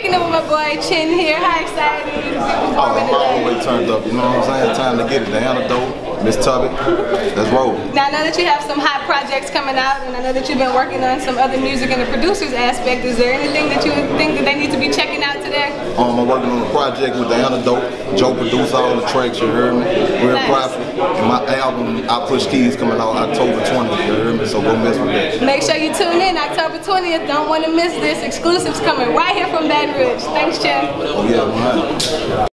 kicking it with my boy Chen here. How excited are you to be performing today? All the way turned up, you know what I'm saying? Time to get it. The antidote, Miss Tubbi. Let's roll. Now I know that you have some hot projects coming out, and I know that you've been working on some other music in the producer's aspect. Is there anything that you think that they need to be checking out today? I'm working on a project with the antidote. Joe produced all the tracks, you heard me? Real profit. And my album, I Push Keys, coming out October 20th, you heard me? So go mess with that. Make sure you tune in October 20th. Don't want to miss this. Exclusives coming right here from Baton Rouge. Thanks, Chen. Oh yeah, man.